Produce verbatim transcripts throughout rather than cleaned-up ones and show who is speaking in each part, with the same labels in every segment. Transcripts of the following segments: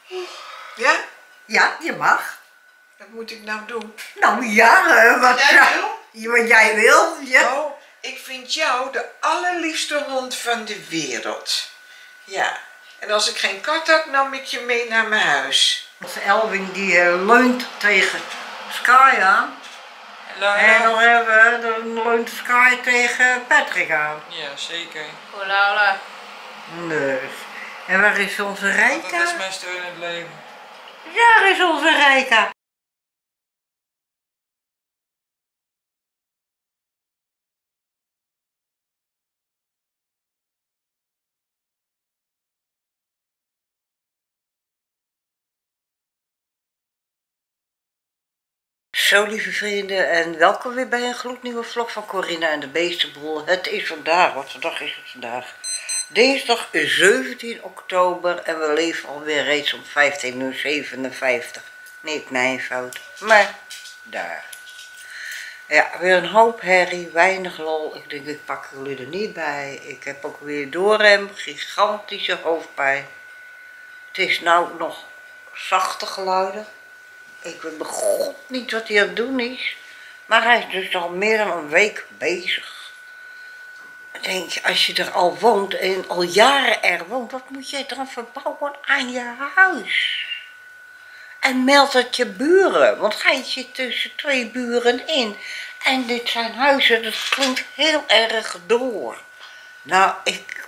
Speaker 1: Ja?
Speaker 2: Ja, je mag.
Speaker 1: Wat moet ik nou doen?
Speaker 2: Nou ja, eh, wat,
Speaker 1: Jij
Speaker 2: ja,
Speaker 1: wil?
Speaker 2: wat jij wil. Ja.
Speaker 1: Oh, ik vind jou de allerliefste hond van de wereld. Ja. En als ik geen kat had, nam ik je mee naar mijn huis.
Speaker 2: Onze Elwin die uh, leunt tegen Sky aan.
Speaker 3: La, la.
Speaker 2: En dan hebben we, dan leunt Sky tegen Patrick aan.
Speaker 3: Ja, zeker.
Speaker 4: Hola, hola.
Speaker 2: Dus. En waar is onze
Speaker 3: Dat
Speaker 2: Rijka?
Speaker 3: is mijn steun in het leven.
Speaker 2: Daar is onze Rijka. Zo lieve vrienden en welkom weer bij een gloednieuwe vlog van Corinna en de Beestenboel. Het is vandaag, wat voor dag is het vandaag? Dinsdag zeventien oktober en we leven alweer reeds om vijftien uur zevenenvijftig. Niet mijn fout, maar daar. Ja, weer een hoop herrie, weinig lol. Ik denk ik pak jullie er niet bij. Ik heb ook weer door hem gigantische hoofdpijn. Het is nou nog zachte geluiden. Ik weet bij God niet wat hij aan het doen is. Maar hij is dus al meer dan een week bezig. Dan denk je, als je er al woont en al jaren er woont, wat moet jij dan verbouwen aan je huis? En meld het je buren, want hij zit tussen twee buren in. En dit zijn huizen, dat klinkt heel erg door. Nou, ik,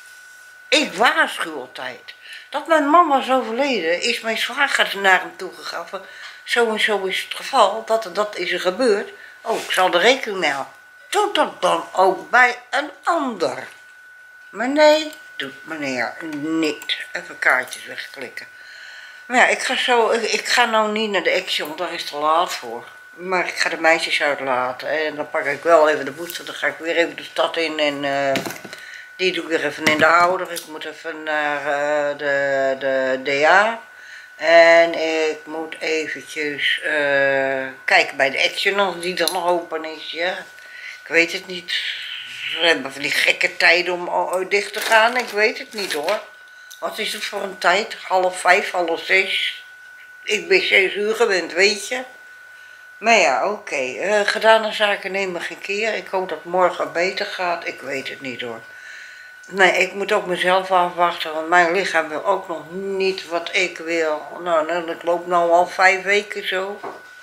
Speaker 2: ik waarschuw altijd. Dat mijn man was overleden, is mijn zwager naar hem toegegaan. Van, zo en zo is het geval, dat en dat is er gebeurd. Oh, ik zal er rekening mee houden. Doe dat dan ook bij een ander. Maar nee, doet meneer niet. Even kaartjes wegklikken. Maar ja, ik ga zo, ik ga nou niet naar de Action, want daar is het te laat voor. Maar ik ga de meisjes uitlaten en dan pak ik wel even de booster, dan ga ik weer even de stad in en uh, die doe ik weer even in de houder. Ik moet even naar uh, de, de D A en ik moet eventjes uh, kijken bij de Action als die dan nog open is, ja. Ik weet het niet, ze hebben van die gekke tijden om uh, dicht te gaan, ik weet het niet hoor. Wat is het voor een tijd? Half vijf, half zes. Ik ben zes uur gewend, weet je. Maar ja, oké. Okay. Uh, gedane zaken nemen geen keer. Ik hoop dat het morgen beter gaat. Ik weet het niet hoor. Nee, ik moet ook mezelf afwachten. Want mijn lichaam wil ook nog niet wat ik wil. Nou, nou ik loop nu al vijf weken zo.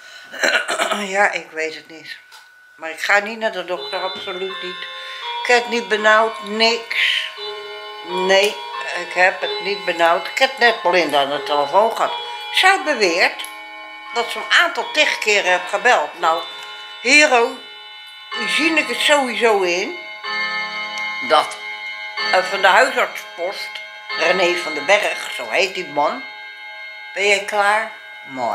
Speaker 2: Ja, ik weet het niet. Maar ik ga niet naar de dokter, absoluut niet. Ik heb het niet benauwd, niks. Nee. Ik heb het niet benauwd. Ik heb net Belinda aan de telefoon gehad. Zij beweert dat ze een aantal tig keren heb gebeld. Nou, hero, zie ik het sowieso in dat uh, van de huisartspost, René van den Berg, zo heet die man. Ben jij klaar? Mooi.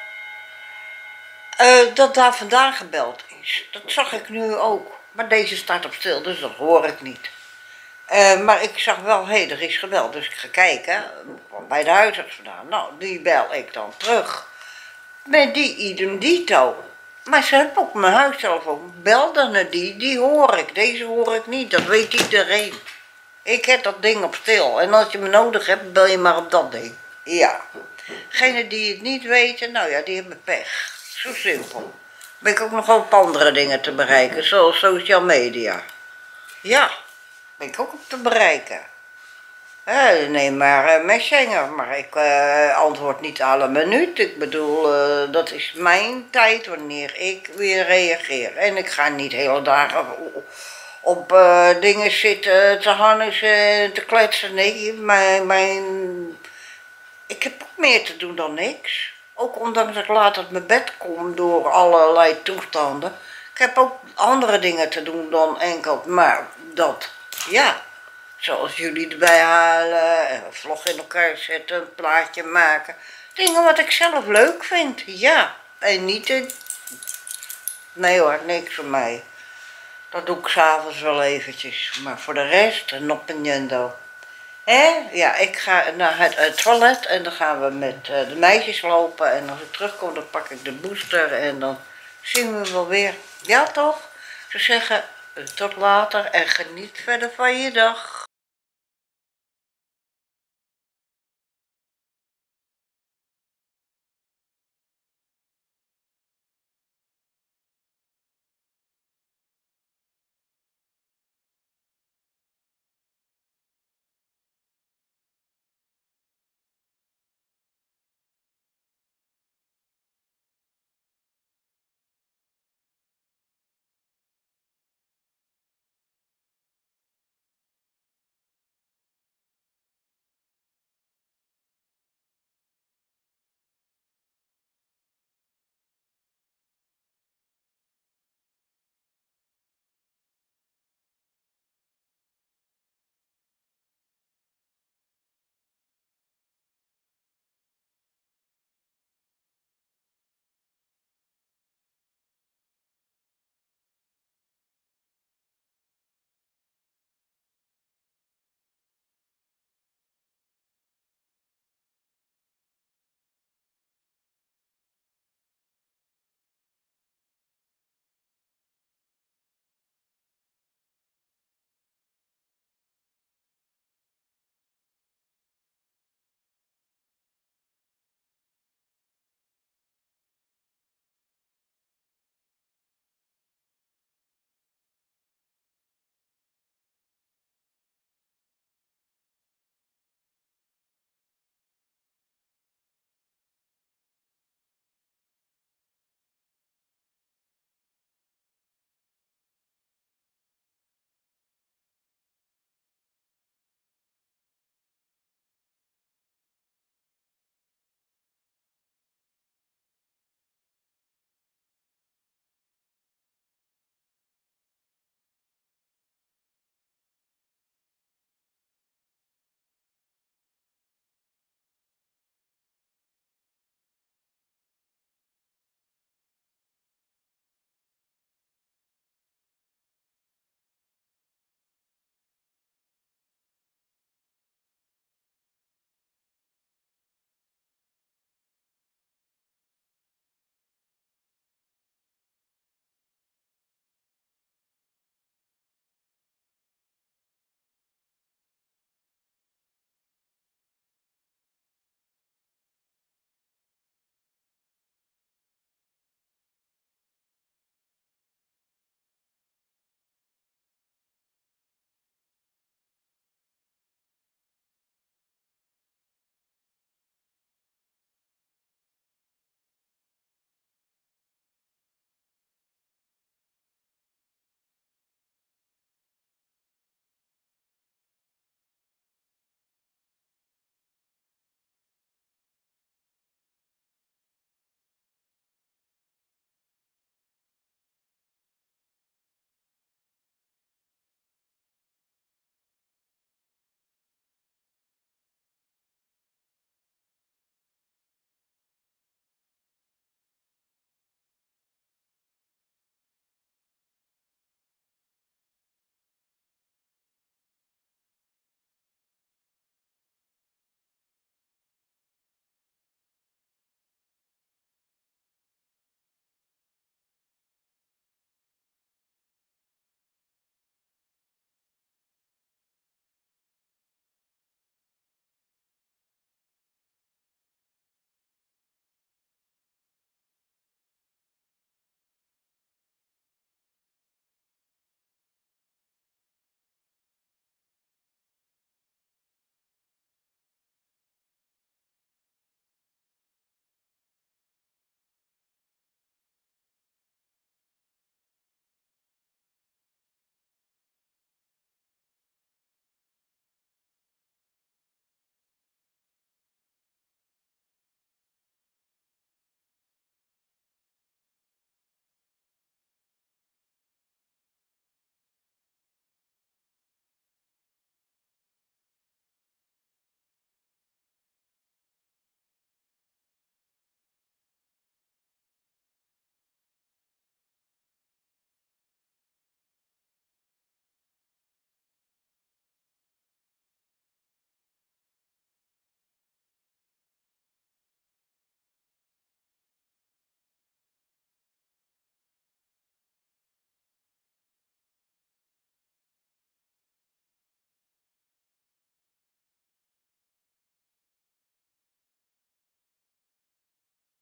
Speaker 2: Uh, dat daar vandaan gebeld is. Dat zag ik nu ook. Maar deze staat op stil, dus dat hoor ik niet. Uh, maar ik zag wel, hé, hey, er is gebeld, dus ik ga kijken, bij de huisarts vandaan. Nou, die bel ik dan terug. Met die idem dito. Maar ze hebben ook mijn huistelefoon. Bel dan naar die, die hoor ik. Deze hoor ik niet, dat weet iedereen. Ik heb dat ding op stil. En als je me nodig hebt, bel je maar op dat ding. Ja. Degenen die het niet weten, nou ja, die hebben pech. Zo simpel. Ben ik ook nog op andere dingen te bereiken, zoals social media. Ja. Ben ik ook op te bereiken. Uh, neem maar uh, Messenger, maar ik uh, antwoord niet alle minuut. Ik bedoel, uh, dat is mijn tijd wanneer ik weer reageer. En ik ga niet hele dagen op uh, dingen zitten te harnessen en te kletsen. Nee, mijn, mijn... ik heb ook meer te doen dan niks. Ook ondanks dat ik laat uit mijn bed kom door allerlei toestanden. Ik heb ook andere dingen te doen dan enkel, maar dat... Ja, zoals jullie erbij halen, een vlog in elkaar zetten, een plaatje maken. Dingen wat ik zelf leuk vind, ja. En niet in... Nee hoor, niks voor mij. Dat doe ik s'avonds wel eventjes. Maar voor de rest, een opiniendo. Hé? Ja, ik ga naar het, het toilet en dan gaan we met uh, de meisjes lopen. En als ik terugkom, dan pak ik de booster en dan zien we wel weer. Ja toch? Ze zeggen... Tot later en geniet verder van je dag.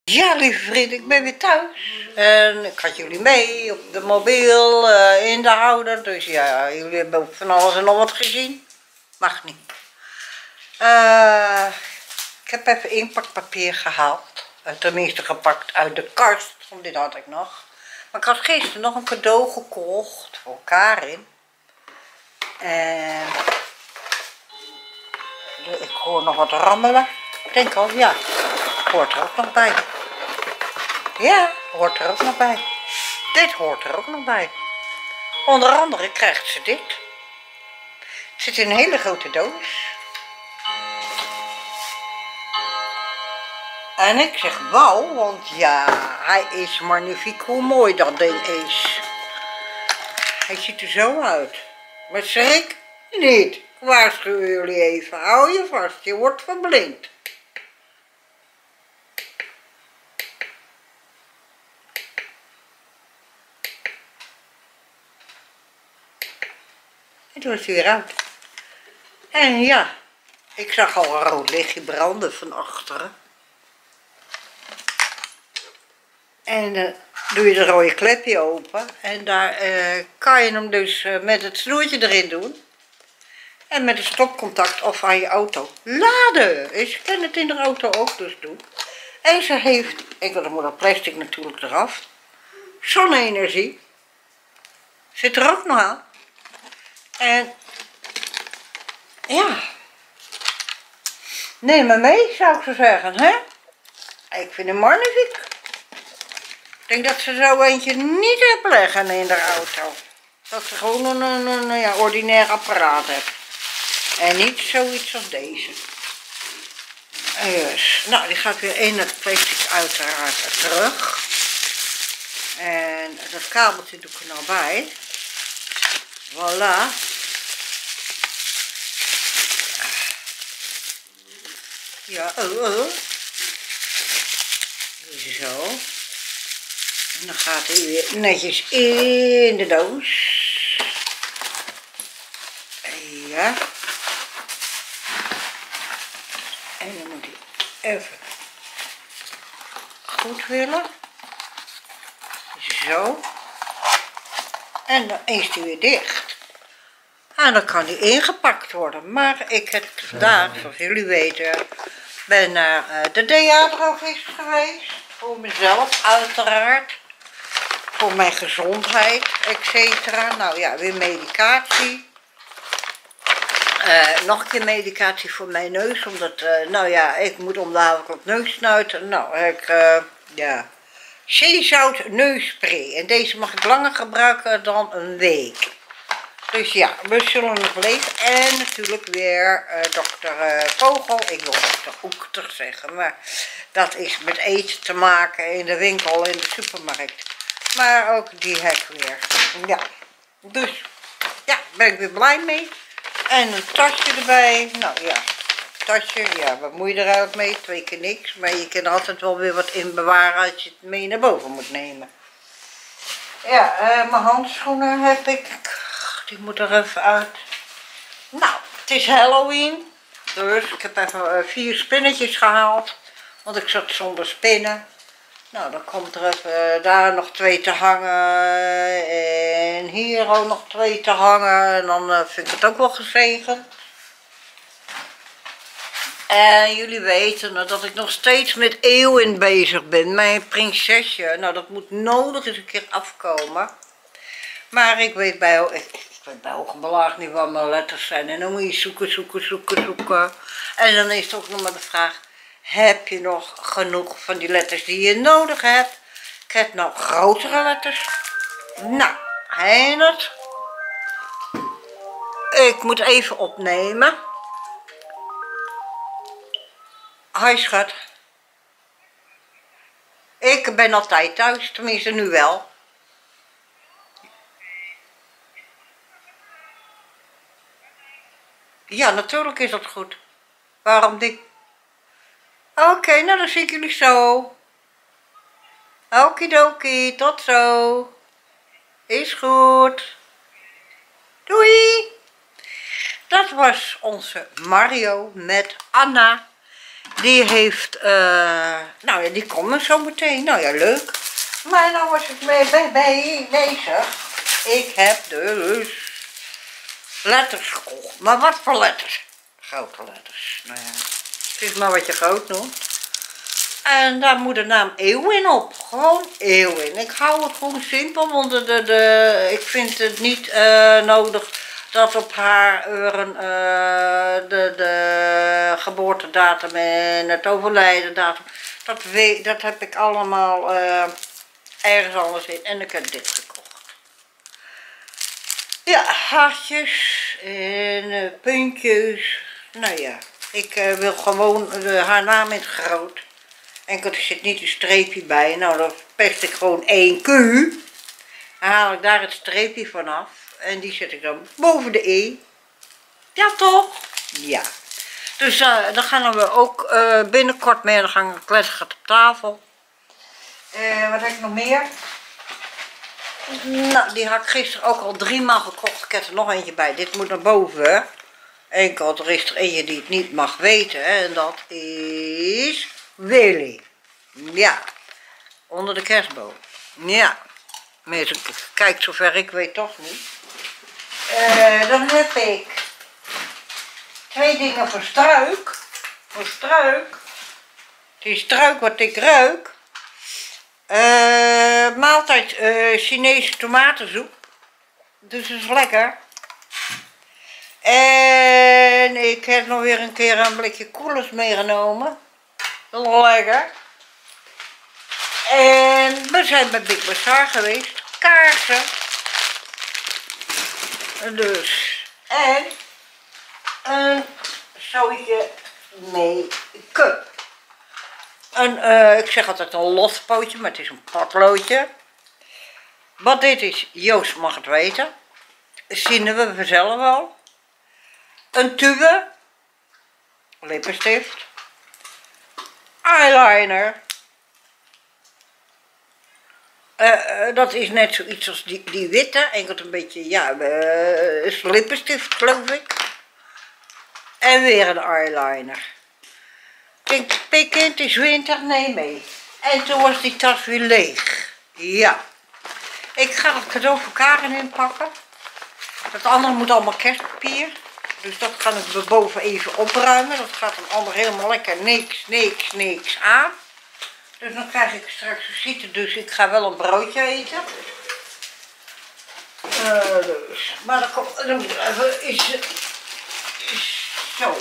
Speaker 2: Ja, lieve vrienden, ik ben weer thuis. En ik had jullie mee op de mobiel, uh, in de houder. Dus ja, jullie hebben ook van alles en nog wat gezien. Mag niet. Uh, ik heb even inpakpapier gehaald. Uh, tenminste gepakt uit de kast, want dit had ik nog. Maar ik had gisteren nog een cadeau gekocht voor Karin. En ik hoor nog wat rammelen. Ik denk al, ja, hoort er ook nog bij. Ja, hoort er ook nog bij. Dit hoort er ook nog bij. Onder andere krijgt ze dit. Het zit in een hele grote doos. En ik zeg wauw, want ja, hij is magnifiek. Hoe mooi dat ding is. Hij ziet er zo uit. Maar schrik niet. Ik waarschuw jullie even. Hou je vast, je wordt verblind. En toen is hij weer uit. En ja, ik zag al een rood lichtje branden van achteren. En dan uh, doe je de rode klepje open. En daar uh, kan je hem dus uh, met het snoertje erin doen. En met een stopcontact of aan je auto laden. Dus je kan het in de auto ook dus doen. En ze heeft, ik wil, dan moet dat plastic natuurlijk eraf. Zonne-energie. Zit er ook nog aan. En ja, neem me mee, zou ik zo zeggen, hè? Ik vind hem magnifiek. Ik denk dat ze zo eentje niet hebben leggen in de auto. Dat ze gewoon een, een, een ja, ordinair apparaat heeft. En niet zoiets als deze. Dus, nou, die gaat weer in het plastic uiteraard terug. En dat kabeltje doe ik er nou bij. Voilà. Ja, oh, oh. Doe zo. En dan gaat hij weer netjes in de doos. Ja. En dan moet hij even goed willen. Zo. En dan is hij weer dicht. En dan kan die ingepakt worden. Maar ik heb vandaag, zoals jullie weten, ben naar de D A-drogist geweest. Voor mezelf uiteraard. Voor mijn gezondheid, et cetera. Nou ja, weer medicatie. Uh, nog een keer medicatie voor mijn neus. Omdat, uh, nou ja, ik moet omdadelijk op neus snuiten. Nou, ik, uh, ja... zeezout neusspray. En deze mag ik langer gebruiken dan een week. Dus ja, we zullen nog leven. En natuurlijk weer uh, dokter uh, Vogel. Ik wil dokter Oekter zeggen. Maar dat is met eten te maken in de winkel, in de supermarkt. Maar ook die heb ik weer. Ja. Dus ja, ben ik weer blij mee. En een tasje erbij. Nou ja, tasje. Ja, wat moet je eruit mee? Twee keer niks. Maar je kan er altijd wel weer wat in bewaren als je het mee naar boven moet nemen. Ja, uh, mijn handschoenen heb ik. Die moet er even uit. Nou, het is Halloween. Dus ik heb even uh, vier spinnetjes gehaald. Want ik zat zonder spinnen. Nou, dan komt er even uh, daar nog twee te hangen. En hier ook nog twee te hangen. En dan uh, vind ik het ook wel gezegend. En jullie weten dat ik nog steeds met Eeuwin bezig ben. Mijn prinsesje. Nou, dat moet nodig eens een keer afkomen. Maar ik weet bij, ik, ik weet bij hoge belag niet wat mijn letters zijn. En dan moet je zoeken, zoeken, zoeken, zoeken. En dan is het ook nog maar de vraag. Heb je nog genoeg van die letters die je nodig hebt? Ik heb nou grotere letters. Nou, Heinert. Ik moet even opnemen. Hoi schat. Ik ben altijd thuis, tenminste nu wel. Ja, natuurlijk is dat goed. Waarom niet? Oké, okay, nou dan zie ik jullie zo. Okidoki, tot zo. Is goed. Doei. Dat was onze Mario met Anna. Die heeft, uh, nou ja, die komt er zo meteen. Nou ja, leuk. Maar nou was ik mee, bij, bij bezig. Ik heb dus letters gekocht. Maar wat voor letters? Grote letters. Nou ja, het is maar wat je groot noemt. En daar moet de naam Eeuwin op. Gewoon Eeuwin. Ik hou het gewoon simpel, want de, de, de, ik vind het niet uh, nodig dat op haar een, uh, de, de geboortedatum en het overlijdendatum, dat, weet, dat heb ik allemaal uh, ergens anders in. En ik heb dit gekocht. Ja, hartjes en uh, puntjes. Nou ja, ik uh, wil gewoon uh, haar naam in het groot. En er zit niet een streepje bij. Nou, dan pest ik gewoon één Q. Dan haal ik daar het streepje vanaf. En die zet ik dan boven de E. Ja, toch? Ja. Dus uh, dan gaan we ook uh, binnenkort mee. Dan gaan we kletsen op tafel. Uh, wat heb ik nog meer? Nou, die had ik gisteren ook al drie maal gekocht. Ik heb er nog eentje bij. Dit moet naar boven. Enkel, er is er eentje die het niet mag weten. En dat is Willy. Ja. Onder de kerstboom. Ja. Maar kijk, zover ik weet toch niet. Uh, dan heb ik twee dingen voor struik. Voor struik. Het is struik wat ik ruik. Uh, maaltijd uh, Chinese tomatensoep. Dus dat is lekker. En ik heb nog weer een keer een blikje koelers meegenomen. Lekker. En we zijn bij Big Bazaar geweest. Kaarsen. Dus. En een zootje make-up. Een, uh, ik zeg altijd een lospootje, maar het is een potloodje. Wat dit is, Joost mag het weten. Zien we vanzelf wel. Een tube. Lippenstift. Eyeliner. Uh, uh, dat is net zoiets als die, die witte, enkel een beetje, ja, uh, is lippenstift geloof ik. En weer een eyeliner. Ik denk, pikken, het is winter, neem mee. En toen was die tas weer leeg. Ja. Ik ga het cadeau voor Karen inpakken. Dat andere moet allemaal kerstpapier. Dus dat ga ik boven even opruimen. Dat gaat een ander helemaal lekker niks, niks, niks aan. Dus dan krijg ik straks visite, dus ik ga wel een broodje eten. Uh, dus. Maar dan, komt, dan moet even, is, is zo.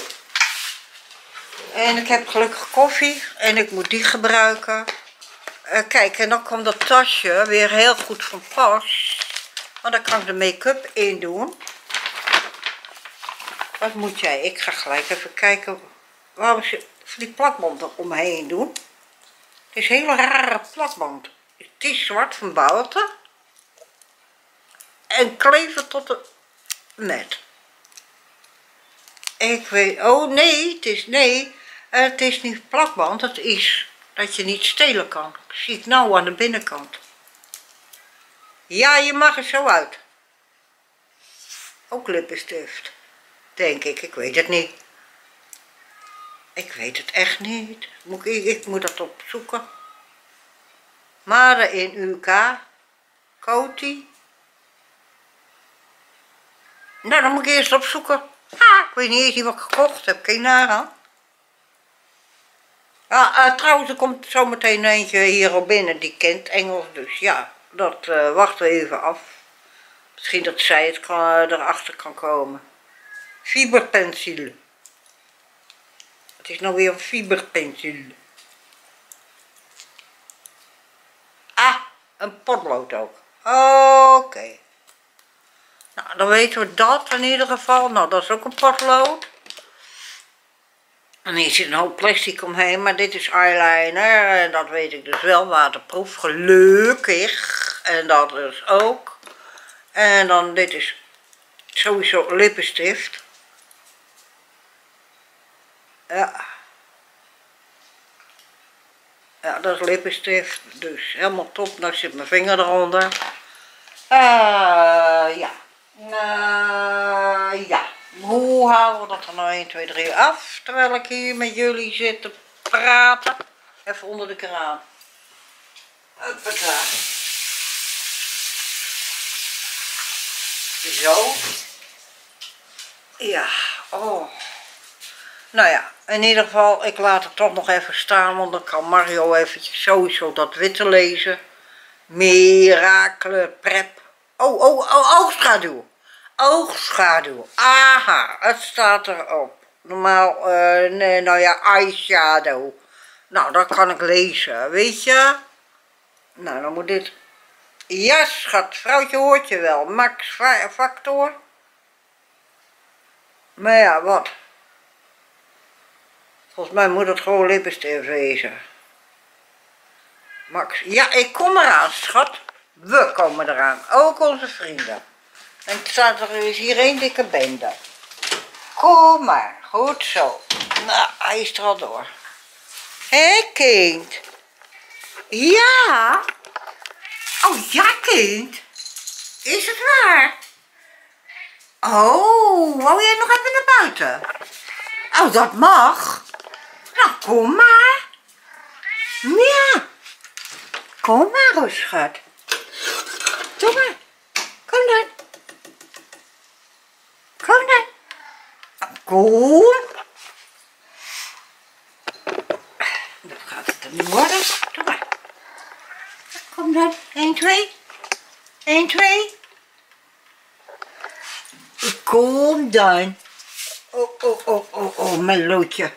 Speaker 2: En ik heb gelukkig koffie en ik moet die gebruiken. Uh, kijk, en dan komt dat tasje weer heel goed van pas. Want dan kan ik de make-up in doen. Wat moet jij? Ik ga gelijk even kijken waarom ze die plakband eromheen doen. Het is een hele rare plakband. Het is zwart van buiten. En kleven tot de net. Ik weet, oh nee, het is, nee, het is niet plakband. Het is dat je niet stelen kan. Zie ik nou aan de binnenkant. Ja, je mag er zo uit. Ook lippenstift. Denk ik, ik weet het niet. Ik weet het echt niet. Moet ik, ik moet dat opzoeken. Made in U K. Coty. Nou, dan moet ik eerst opzoeken. Ah, ik weet niet eens wat ik gekocht heb. Kijk naar aan. Ja, uh, trouwens, er komt zometeen eentje hier op binnen. Die kent Engels. Dus ja, dat uh, wachten we even af. Misschien dat zij het kan, uh, erachter kan komen. Fiberpensiel. Het is nou weer een fiberpensiel. Ah, een potlood ook. Oké. Okay. Nou, dan weten we dat in ieder geval. Nou, dat is ook een potlood. En hier zit een hoop plastic omheen, maar dit is eyeliner. En dat weet ik dus wel, waterproof. Gelukkig. En dat is ook. En dan dit is sowieso lippenstift. Ja. Ja, dat is lippenstift. Dus helemaal top. Nou zit mijn vinger eronder. Uh, ja. Uh, ja. Hoe hoe halen we dat er nou één, twee, drie af, terwijl ik hier met jullie zit te praten. Even onder de kraan. Hoppata. Zo. Ja, oh. Nou ja, in ieder geval, ik laat het toch nog even staan, want dan kan Mario eventjes sowieso dat witte lezen. Miracle prep. Oh, oh, oh, oogschaduw. Oogschaduw. Aha, het staat erop. Normaal, uh, nee, nou ja, eyeshadow. Nou, dat kan ik lezen, weet je. Nou, dan moet dit... Ja, schat, vrouwtje hoort je wel. Max Factor. Maar ja, wat? Volgens mij moet het gewoon lippenstift wezen. Max, ja, ik kom eraan, schat. We komen eraan. Ook onze vrienden. En het staat er is hier één dikke bende. Kom maar, goed zo. Nou, hij is er al door. Hé, kind. Ja. Oh, ja, kind. Is het waar? Oh, wou jij nog even naar buiten? Oh, dat mag. Nou, kom maar. Ja. Kom maar, oh, schat. Kom maar. Kom dan. Kom dan. Kom. Dat gaat het er niet worden. Kom maar. Kom dan. één, twee. één, twee. Kom dan. Oh, oh, oh, oh, oh, mijn loodje.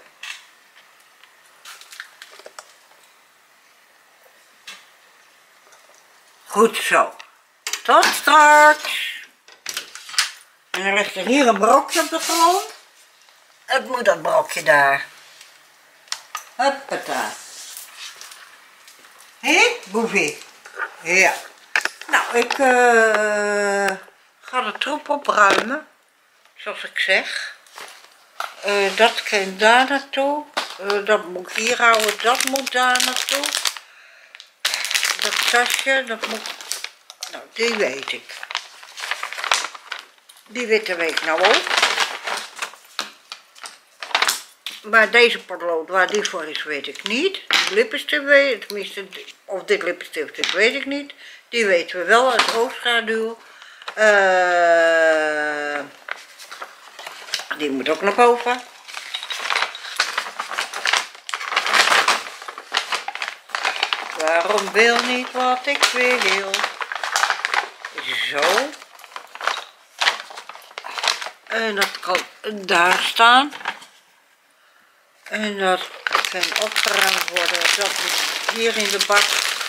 Speaker 2: Goed zo. Tot straks. En dan ligt er hier een brokje op de grond. Het moet dat brokje daar. Hoppata. Hé, boefie. Ja. Nou, ik uh, ga de troep opruimen. Zoals ik zeg. Uh, dat kan daar naartoe. Uh, dat moet ik hier houden. Dat moet daar naartoe. Dat tasje, dat moet... Nou, die weet ik. Die witte weet ik nou ook. Maar deze potlood, waar die voor is, weet ik niet. Die lippenstift weet ik, tenminste, of dit lippenstift, dit weet ik niet. Die weten we wel uit oogschaduw. Uh, die moet ook naar boven. Waarom wil niet wat ik wil? Zo. En dat kan daar staan. En dat kan opgeruimd worden. Dat moet hier in de bak.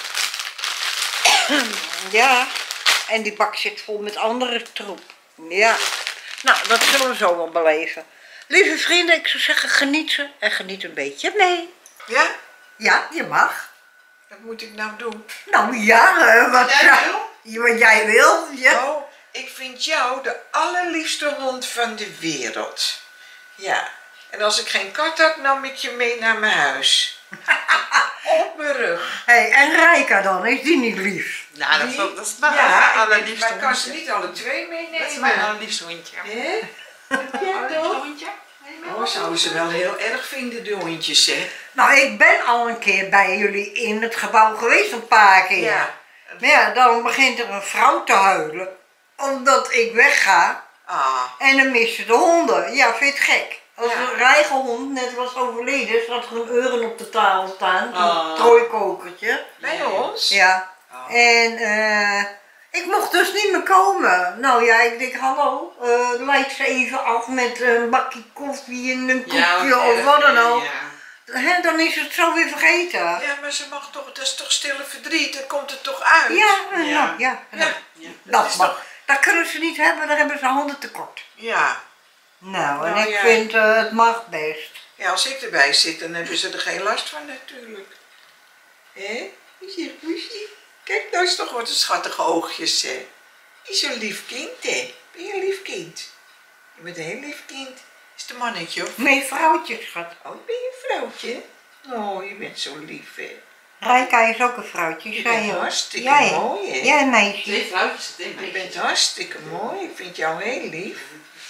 Speaker 2: Ja. En die bak zit vol met andere troep. Ja. Nou, dat zullen we zo wel beleven. Lieve vrienden, ik zou zeggen geniet ze en geniet een beetje mee.
Speaker 1: Ja?
Speaker 2: Ja, je mag.
Speaker 1: Wat moet ik nou doen?
Speaker 2: Nou ja, uh, wat,
Speaker 1: Wat jij wil?
Speaker 2: wat jij wil. Ja.
Speaker 1: Oh, ik vind jou de allerliefste hond van de wereld. Ja. En als ik geen kat had, nam ik je mee naar mijn huis. Op mijn rug.
Speaker 2: Hé, hey, en Rijka dan, is die niet lief?
Speaker 3: Nou, dat is,
Speaker 1: Die?
Speaker 3: dat is mijn
Speaker 1: Ja,
Speaker 3: allerliefste
Speaker 1: maar ik kan ze
Speaker 3: hondje.
Speaker 1: niet alle twee meenemen.
Speaker 3: Dat is mijn allerliefste hondje.
Speaker 1: Hè?
Speaker 3: Allerliefste hondje.
Speaker 1: Oh, zouden ze wel heel erg vinden, de hondjes, hè?
Speaker 2: Nou, ik ben al een keer bij jullie in het gebouw geweest, een paar keer.
Speaker 1: Ja.
Speaker 2: Maar ja, dan begint er een vrouw te huilen, omdat ik wegga
Speaker 1: Ah.
Speaker 2: en dan missen de honden. Ja, vind je het gek? Als
Speaker 1: Ja.
Speaker 2: een rijgehond net was overleden, zat er een uren op de tafel staan,
Speaker 1: Ah.
Speaker 2: een trooikokertje.
Speaker 1: Bij ons?
Speaker 2: Ja.
Speaker 1: Oh.
Speaker 2: En eh, ik mocht dus niet meer komen. Nou ja, ik denk, hallo, uh, leid ze even af met een bakje koffie en een koekje of wat dan ook. Hè, dan is het zo weer vergeten. Ja,
Speaker 1: Ja, maar ze mag toch, dat is toch stille verdriet, dan komt het toch uit?
Speaker 2: ja,
Speaker 3: Ja.
Speaker 2: ja. ja,
Speaker 1: Ja.
Speaker 2: Dat,
Speaker 1: is
Speaker 2: mag.
Speaker 1: toch-
Speaker 2: Dat kunnen ze niet hebben, daar hebben ze handen tekort.
Speaker 1: Ja.
Speaker 2: Nou, en
Speaker 1: Nou,
Speaker 2: ik
Speaker 1: ja.
Speaker 2: vind uh, het mag best.
Speaker 1: Ja, als ik erbij zit, dan hebben ze er geen last van natuurlijk. Hé? Poesie, poesie. Kijk, nou is toch wat een schattige oogjes, hè? Je is zo'n lief kind, hè? Ben je een lief kind? Je bent een heel lief kind. Is het een mannetje of?
Speaker 2: Nee, vrouwtje, schat.
Speaker 1: Oh, ben je een vrouwtje? Oh, je bent zo lief, hè?
Speaker 2: Rijka is ook een vrouwtje,
Speaker 1: Je
Speaker 2: zei
Speaker 1: bent
Speaker 2: je.
Speaker 1: hartstikke
Speaker 2: Jij,
Speaker 1: mooi, hè?
Speaker 2: jij een meisje.
Speaker 3: Twee vrouwtjes, twee
Speaker 1: Je
Speaker 3: meisjes.
Speaker 1: bent hartstikke mooi. Ik vind jou heel lief.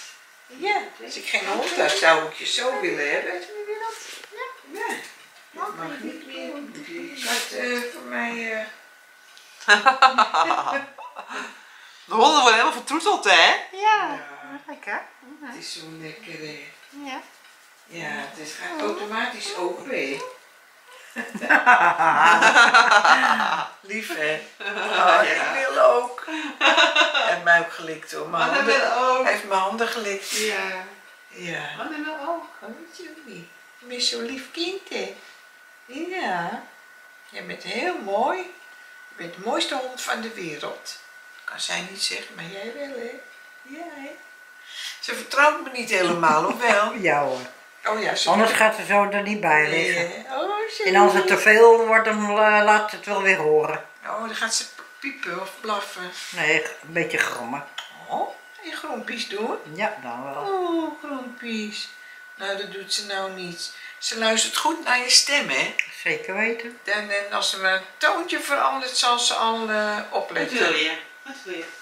Speaker 1: Ja, als ik geen hond had, zou ik je zo willen hebben. Ja, dat mag niet meer. Je kat uh, voor mij... Uh...
Speaker 3: De honden worden helemaal vertroeteld, hè?
Speaker 2: Ja,
Speaker 1: Ja.
Speaker 2: lekker.
Speaker 1: Het is zo lekker, hè.
Speaker 2: Ja.
Speaker 1: Ja, het is, gaat automatisch open, hè. Lief, hè? Oh, ik wil ook. Hij heeft mij ook gelikt, hoor. Mijn
Speaker 3: Anne
Speaker 1: handen,
Speaker 3: wil ook.
Speaker 1: hij heeft mijn handen gelikt.
Speaker 3: Ja.
Speaker 1: Ja.
Speaker 3: Anne wil ook.
Speaker 1: Oh, Julie. Je bent zo'n lief kind, hè? Ja. Je bent heel mooi. Je bent de mooiste hond van de wereld. Kan zij niet zeggen, maar jij wel, hè? Ja, hè? Ze vertrouwt me niet helemaal, of wel?
Speaker 2: Ja hoor.
Speaker 1: Oh ja, ze
Speaker 2: Anders gaat ze zo er niet bij
Speaker 1: Nee,
Speaker 2: liggen.
Speaker 1: hè? Oh, ze
Speaker 2: En als het te veel wordt, dan uh, laat ze het wel weer horen.
Speaker 1: Oh, dan gaat ze piepen of blaffen.
Speaker 2: Nee, een beetje grommen.
Speaker 1: Oh, en je groenpies doen?
Speaker 2: Ja, dan wel.
Speaker 1: Oh, groenpies. Nou, dat doet ze nou niet. Ze luistert goed naar je stem, hè?
Speaker 2: Zeker weten.
Speaker 1: En, en als er maar een toontje verandert, zal ze al uh,
Speaker 3: Wat
Speaker 1: opletten.
Speaker 3: wil je? Wat wil je?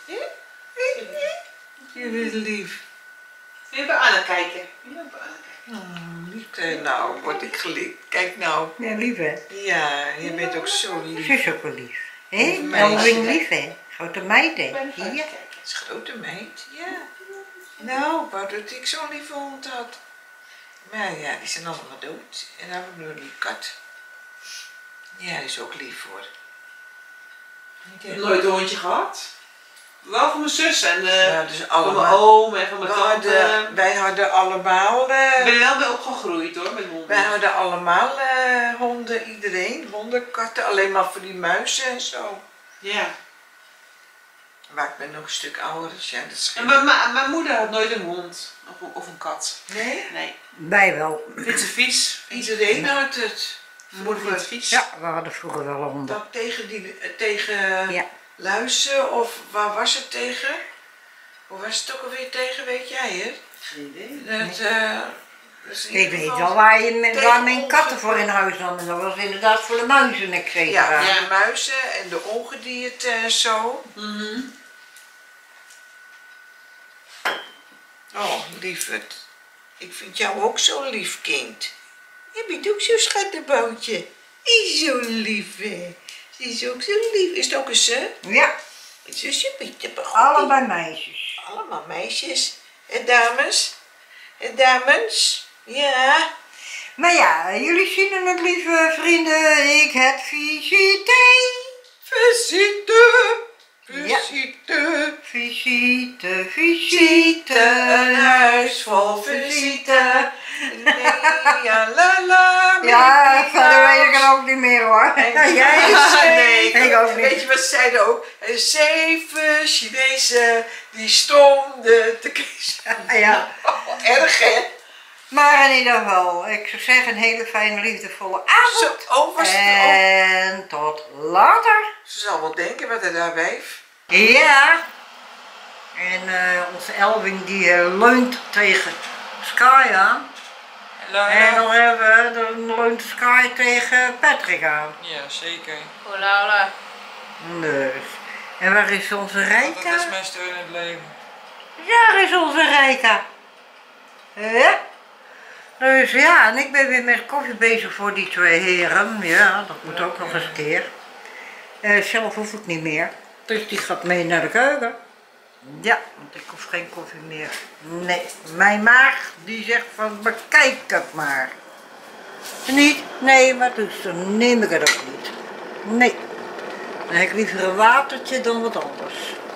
Speaker 1: Je bent lief.
Speaker 3: Even Anne kijken. Even Anne kijken.
Speaker 1: Oh, lief. Nou, word ik gelikt. Kijk nou.
Speaker 2: Ja, lief hè.
Speaker 1: Ja, je bent ook zo lief.
Speaker 2: Ze is ook wel lief. Hé,
Speaker 1: Lieve meisje.
Speaker 2: Elwing lief hè. Grote meid hè.
Speaker 3: Bij de vuist
Speaker 2: Hier.
Speaker 3: kijken.
Speaker 1: Het is grote meid, ja. Nou, wou dat ik zo'n lieve hond had. Maar ja, die zijn allemaal dood. En dan hebben we nog die kat. Ja, die is ook lief hoor.
Speaker 3: Ik heb nooit een hondje gehad. Wel van mijn zus en uh,
Speaker 1: Ja, dus
Speaker 3: van mijn
Speaker 1: allemaal.
Speaker 3: oom en van
Speaker 1: We
Speaker 3: mijn tante.
Speaker 1: hadden, wij hadden allemaal, uh,
Speaker 3: Ik ben er wel mee opgegroeid hoor, met honden.
Speaker 1: wij hadden allemaal uh, honden, iedereen. Honden, katten, alleen maar voor die muizen en zo.
Speaker 3: Ja.
Speaker 1: Maar ik ben nog een stuk ouder, dus ja, dat
Speaker 3: En
Speaker 1: scheelt.
Speaker 3: mijn, mijn, mijn moeder had nooit een hond of, een- of een kat.
Speaker 1: Nee?
Speaker 3: Nee.
Speaker 2: Wij wel.
Speaker 3: Vindt ze vies?
Speaker 1: Iedereen had het.
Speaker 3: Mijn moeder vindt het vies.
Speaker 2: Ja, we hadden vroeger wel honden.
Speaker 1: Dat tegen, die, eh, tegen
Speaker 2: Ja.
Speaker 1: luizen of waar was het tegen? Hoe was het ook alweer tegen, weet jij het?
Speaker 3: Geen idee.
Speaker 1: Dat, eh, dat is in
Speaker 2: Ik
Speaker 1: ieder
Speaker 2: weet
Speaker 1: geval-
Speaker 2: wel waar, je met,
Speaker 1: tegen
Speaker 2: waar mijn
Speaker 1: onge-
Speaker 2: katten voor in huis hadden. Dat was inderdaad voor de muizen, et cetera.
Speaker 1: Ja,
Speaker 3: Ja.
Speaker 1: de muizen en de ongedierte en zo.
Speaker 3: Mhm.
Speaker 1: Oh, lieverd. Ik vind jou ook zo'n lief kind. Je bent ook zo'n schattenboutje. Is zo lief, hè. Ze is ook zo lief. Is het ook een ze?
Speaker 2: Ja,
Speaker 1: Een zusje, Pietje, begon.
Speaker 2: allebei meisjes.
Speaker 1: Allemaal meisjes. En dames? En dames? Ja.
Speaker 2: Maar ja, jullie zien het, lieve vrienden. Ik heb visite.
Speaker 1: Visite.
Speaker 2: Ja.
Speaker 1: Visite.
Speaker 2: Visite,
Speaker 1: Visite.
Speaker 2: visite.
Speaker 1: Een huis vol visite. Nee, ja, la la.
Speaker 2: Ja,
Speaker 1: Mickey
Speaker 2: verder weet ik
Speaker 1: Mouse.
Speaker 2: het ook niet meer hoor.
Speaker 1: En
Speaker 2: Jij?
Speaker 1: nee,
Speaker 2: Ik ook
Speaker 1: weet
Speaker 2: niet.
Speaker 1: je wat ze zeiden ook? En zeven Chinezen die stonden te kiezen.
Speaker 2: Ja.
Speaker 1: Oh, erg hè?
Speaker 2: Maar in ieder geval, ik zou zeggen een hele fijne, liefdevolle avond.
Speaker 1: Zo, oh, was het ook?
Speaker 2: En tot later.
Speaker 1: Ze zal wel denken, wat er daar wijf.
Speaker 2: Ja. En eh, onze Elwing die eh, leunt tegen Sky aan. En dan hebben we, dan leunt Sky tegen Patrick aan.
Speaker 3: Ja, zeker.
Speaker 4: Hola, hola.
Speaker 2: Dus. En waar is onze
Speaker 3: Dat
Speaker 2: Rijka?
Speaker 3: is mijn steun in het leven.
Speaker 2: Daar is onze Rijka. Ja. Dus ja, en ik ben weer met koffie bezig voor die twee heren. Ja, dat moet ook nog eens een keer. Eh, zelf hoef ik niet meer. Dus die gaat mee naar de keuken. Ja, want ik hoef geen koffie meer. Nee, mijn maag die zegt van bekijk het maar. Niet? Nee, maar dus dan neem ik het ook niet. Nee. Dan heb ik liever een watertje dan wat anders.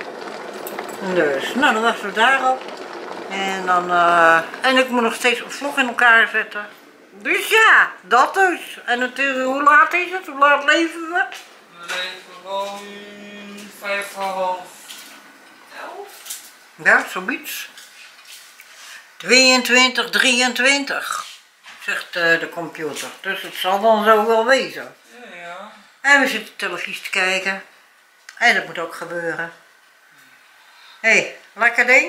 Speaker 2: Dus, nou dan wachten we daarop. En dan, eh, en ik moet nog steeds een vlog in elkaar zetten. Dus ja, dat dus. En natuurlijk, hoe laat is het? Hoe laat leven we?
Speaker 3: We leven gewoon vijf voor half elf.
Speaker 2: Ja, zoiets. tweeëntwintig, drieëntwintig, zegt eh, de computer. Dus het zal dan zo wel wezen.
Speaker 3: Ja, ja.
Speaker 2: En we zitten televisie te kijken. En dat moet ook gebeuren. Hé, hey, lekker ding?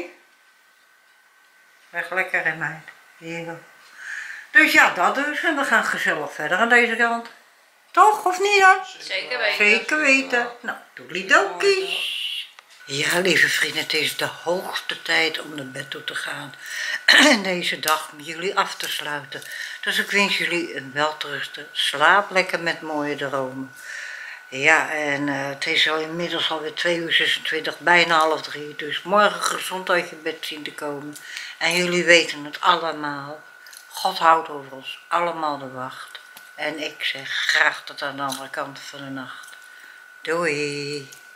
Speaker 2: Echt lekker in mij. Hier. Dus ja, dat dus. En we gaan gezellig verder aan deze kant. Toch, of niet dan?
Speaker 4: Zeker weten.
Speaker 2: Zeker weten. Nou, doei dokies. Ja, lieve vrienden, het is de hoogste tijd om naar bed toe te gaan. En deze dag om jullie af te sluiten. Dus ik wens jullie een welterusten. Slaap lekker met mooie dromen. Ja, en uh, het is al inmiddels alweer twee uur zesentwintig, bijna half drie. Dus morgen gezond uit je bed zien te komen. En jullie weten het allemaal. God houdt over ons allemaal de wacht. En ik zeg graag tot aan de andere kant van de nacht. Doei!